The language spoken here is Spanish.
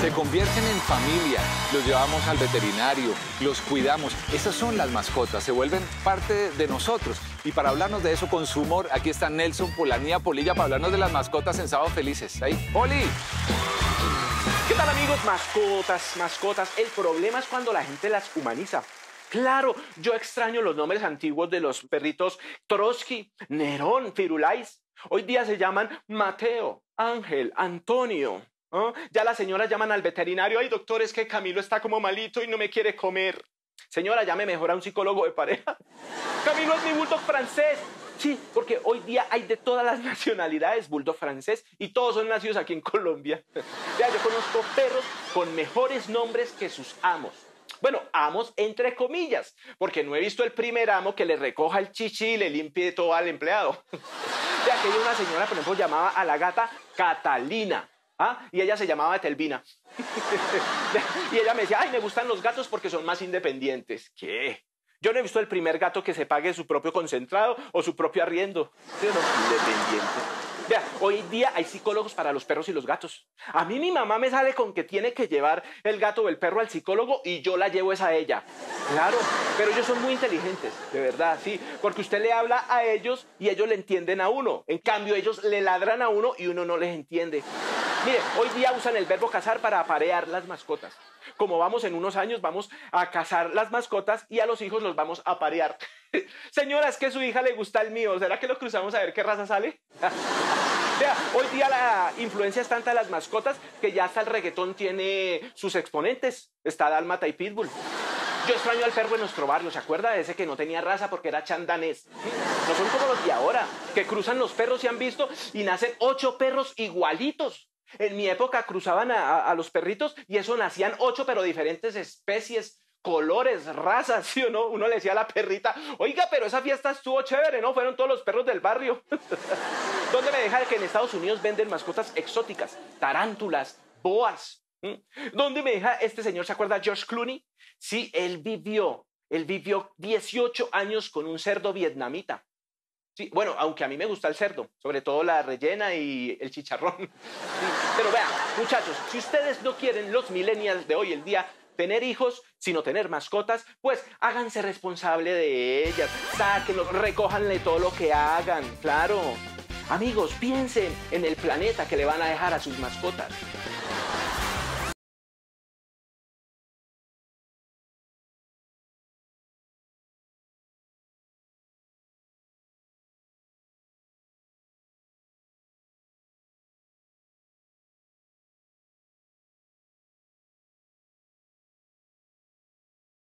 se convierten en familia, los llevamos al veterinario, los cuidamos. Esas son las mascotas, se vuelven parte de nosotros. Y para hablarnos de eso con su humor, aquí está Nelson Polanía Polilla para hablarnos de las mascotas en Sábado Felices. Ahí, ¡Poli! ¿Qué tal, amigos? Mascotas. El problema es cuando la gente las humaniza. Claro, yo extraño los nombres antiguos de los perritos Trotsky, Nerón, Firulais. Hoy día se llaman Mateo, Ángel, Antonio. ¿Oh? Ya las señoras llaman al veterinario. Ay, doctor, es que Camilo está como malito y no me quiere comer. Señora, llame mejor a un psicólogo de pareja. Camilo es mi bulldog francés. Sí, porque hoy día hay de todas las nacionalidades bulldog francés y todos son nacidos aquí en Colombia. Vea, yo conozco perros con mejores nombres que sus amos. Bueno, amos entre comillas, porque no he visto el primer amo que le recoja el chichi y le limpie todo al empleado. Vea, que hay una señora, por ejemplo, llamaba a la gata Catalina. ¿Ah? Y ella se llamaba Etelvina. Y ella me decía, ay, me gustan los gatos porque son más independientes. ¿Qué? Yo no he visto el primer gato que se pague su propio concentrado o su propio arriendo. ¿Sí o no? Independiente. Vea, hoy día hay psicólogos para los perros y los gatos. A mí mi mamá me sale con que tiene que llevar el gato o el perro al psicólogo y yo la llevo es a ella. Claro, pero ellos son muy inteligentes, de verdad, sí. Porque usted le habla a ellos y ellos le entienden a uno. En cambio, ellos le ladran a uno y uno no les entiende. Mire, hoy día usan el verbo cazar para aparear las mascotas. Como vamos en unos años, vamos a cazar las mascotas y a los hijos los vamos a parear. Señora, es que a su hija le gusta el mío. ¿Será que lo cruzamos a ver qué raza sale? Vea, hoy día la influencia es tanta de las mascotas que ya hasta el reggaetón tiene sus exponentes. Está Dálmata y Pitbull. Yo extraño al perro en nuestro barrio. ¿Se acuerda de ese que no tenía raza porque era chandanés? No son como los de ahora, que cruzan los perros, ¿se han visto? Y nacen 8 perros igualitos. En mi época cruzaban a los perritos y eso nacían 8, pero diferentes especies, colores, razas, ¿sí o no? Uno le decía a la perrita, oiga, pero esa fiesta estuvo chévere, ¿no? Fueron todos los perros del barrio. ¿Dónde me deja que en Estados Unidos venden mascotas exóticas? Tarántulas, boas. ¿Dónde me deja este señor? ¿Se acuerda George Clooney? Sí, él vivió 18 años con un cerdo vietnamita. Sí, bueno, aunque a mí me gusta el cerdo, sobre todo la rellena y el chicharrón. Sí, pero vean, muchachos, si ustedes no quieren, los millennials de hoy en día, tener hijos, sino tener mascotas, pues háganse responsable de ellas, sáquenlos, recójanle todo lo que hagan, claro. Amigos, piensen en el planeta que le van a dejar a sus mascotas.